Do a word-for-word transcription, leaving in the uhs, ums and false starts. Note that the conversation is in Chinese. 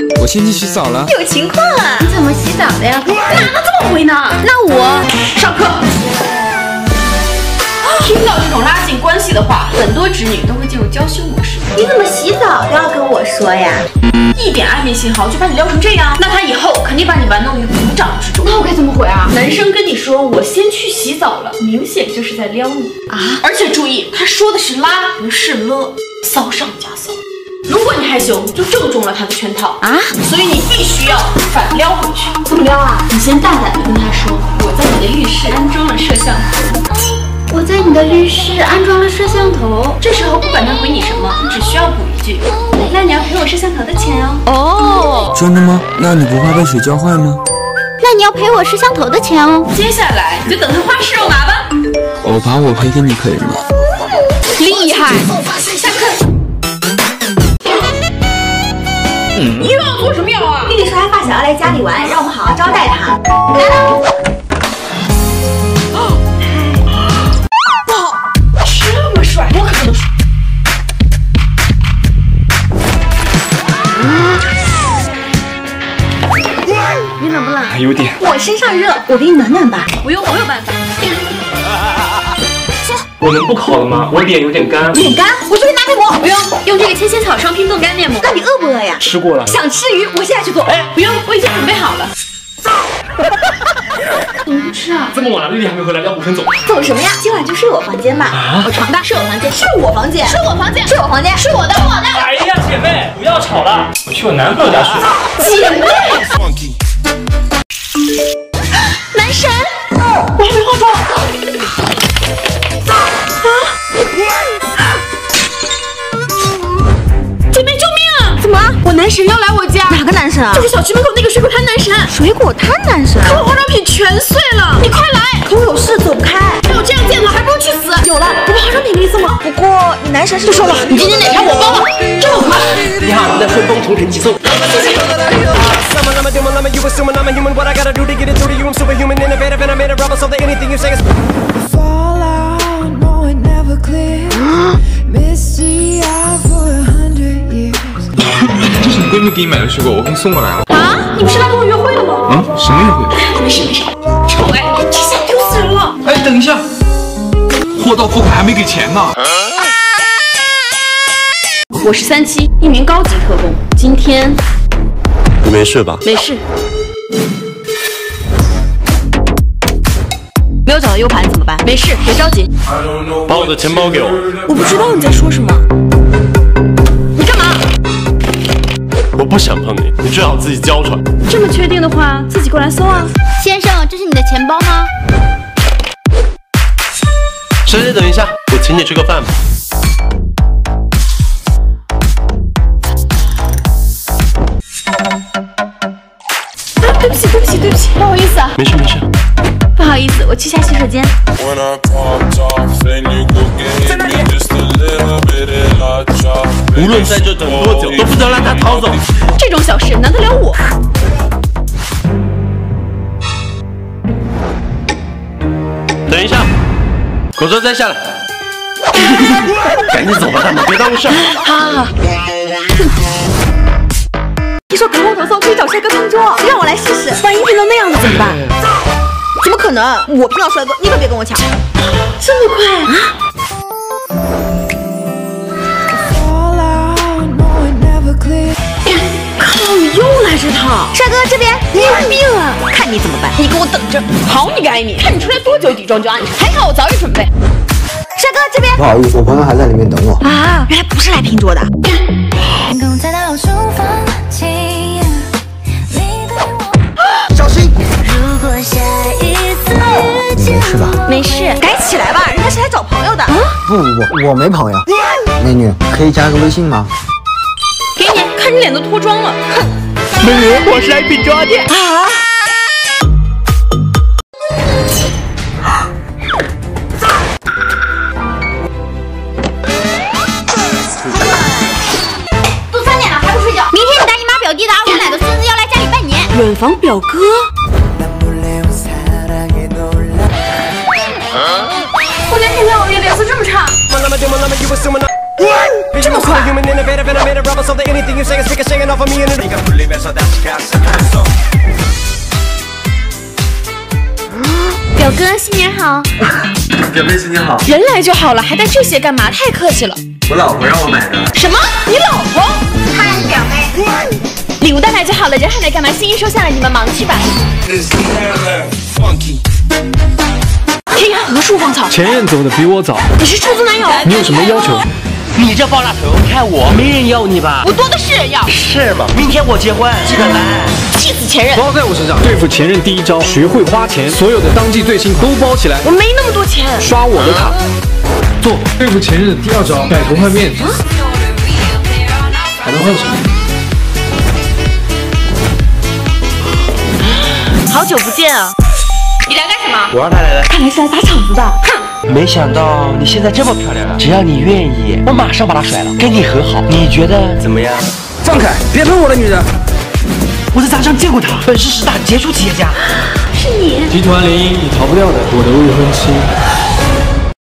我先去洗澡了。 有情况啊！你怎么洗澡的呀？哪能这么回呢？那我上课。听到这种拉近关系的话，很多直女都会进入娇羞模式。你怎么洗澡都要跟我说呀？一点暧昧信号就把你撩成这样，那他以后肯定把你玩弄于股掌之中。那我该怎么回啊？男生跟你说我先去洗澡了，明显就是在撩你啊！而且注意，他说的是拉，不是了，骚上加骚。如果你害羞，就正中了他的圈套啊！所以你必须要反撩回去。怎么撩啊？你先大胆的跟他说，我在你的浴室安装了摄像头。我在你的浴室安装了摄像头。这时候不管他回你什么，你只需要补一句：那你要赔我摄像头的钱哦。哦， 真的吗？那你不怕被水教坏吗？ 那你要赔我摄像头的钱哦。接下来你就等他花式肉麻吧。 我把我赔给你可以吗？ 厉害！下课。你又要做什么药啊？丽丽说她发小要来家里玩，让我们好好招待她。来喽！不好，这么帅，我可不能输。你冷不冷？ 还有点。 我身上热，我给你暖暖吧。不用，我有办法。 我能不烤了吗？我脸有点干。 脸干？我这边拿面膜。不用，用这个千仙草双拼冻干面膜。那你饿不饿呀？ 吃过了。 想吃鱼，我现在去做。哎，不用，我已经准备好了。怎么不吃啊？ 这么晚了，丽丽还没回来，要不先走。 走什么呀？今晚就睡我房间吧。啊？我床大，是我房间，是我房间，是我房间，是我房间，是我的，我的。 哎呀，姐妹，不要吵了，我去我男朋友家睡。 姐妹。男神，我还没化妆。姐妹救命啊！怎么？我男神要来我家？哪个男神啊？就是小区门口那个水果摊男神。水果摊男神？可我化妆品全碎了，你快来！可我有事走不开。还有这样见了，还不如去死。有了，我把化妆品给你送了。不过你男神是不说了，你今天哪条我包了？这么快？ 你好，那顺丰同城寄送。 这是你闺蜜给你买的水果，我给你送过来了。 啊？你不是来跟我约会了吗？ 嗯，什么约会？ 没事没事，臭哎，这下丢死人了。 哎，等一下，货到付款还没给钱呢。 我是三七，一名高级特工。今天你没事吧？ 没事。没有找到 U 盘怎么办？没事，别着急。 把我的钱包给我。 我不知道你在说什么。你干嘛？ 我不想碰你，你最好自己交出来。 这么确定的话，自己过来搜啊。先生，这是你的钱包吗？ 小姐，等一下，我请你吃个饭吧。 啊，对不起，对不起，对不起，不好意思啊。 没事没事。 不好意思，我去下洗手间。 在那里。无论在这等多久，都不能让他逃走。 这种小事难得了我。 等一下，口罩摘下来。赶紧走吧，他们别耽误事儿。 好好好。你说隔空投送可以找帅哥拼桌，让我来试试。万一变成那样的怎么办？怎么可能？我碰到帅哥，你可别跟我抢。这么快啊！靠，又来这套！帅哥这边，你有病啊！看你怎么办！你给我等着！好你个艾米，看你出来多久底妆就暗沉，还好我早有准备。帅哥这边， 不好意思，我朋友还在里面等我。 啊，原来不是来拼桌的。 小心！ 没事吧？ 没事，赶紧起来吧，人家是来找朋友的。 不不不，我没朋友。美女，可以加个微信吗？ 给你，看你脸都脱妆了。哼， 美女，我是来拼桌的。 啊！都三点了还不睡觉？明天你大姨妈表弟的二姑奶的孙子要来家里拜年。远房表哥。我连天天熬夜脸色这么差。这么快？ 表哥新年好。 表妹新年好。 人来就好了，还带这些干嘛？太客气了。 我老婆让我买的。 什么？你老婆？嗨，表妹。礼物带来就好了，人还来干嘛？心意收下了，你们忙去吧。天涯何处芳草？ 前任走的比我早。 你是出租男友？ 你有什么要求？ 你这爆炸头，看我，没人要你吧？ 我多的是人要。 是吗？明天我结婚，记得来。 气死前任！ 包在我身上。对付前任第一招，学会花钱，所有的当季最新都包起来。 我没那么多钱。 刷我的卡。做对付前任的第二招，改头换面。还能换什么？ 好久不见啊！你来干什么？ 我让他来的。 看来是来打场子的。哼！ 没想到你现在这么漂亮啊！只要你愿意，我马上把他甩了，跟你和好。你觉得怎么样？ 放开，别碰我的女人！ 我在杂志上见过他，本市十大杰出企业家。 是你。 集团联姻，你逃不掉的。我的未婚妻。